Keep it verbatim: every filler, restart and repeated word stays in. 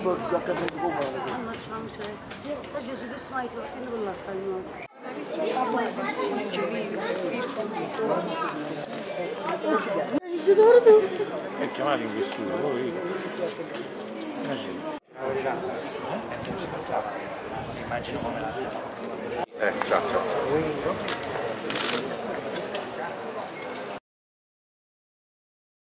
quattordici a capire come. Anlaşmamış evet. Sadece Zülüsü ait olsun bunlar sayın. İşte doğru. E chiamati in questo voi. Eh, ciao, ciao.